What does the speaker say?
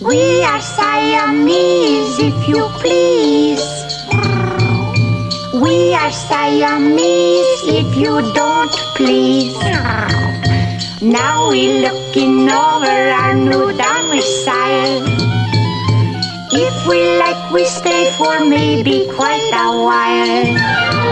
We are Siamese, if you please. We are Siamese, if you don't please. Now we're looking over our new domicile. If we like, we stay for maybe quite a while.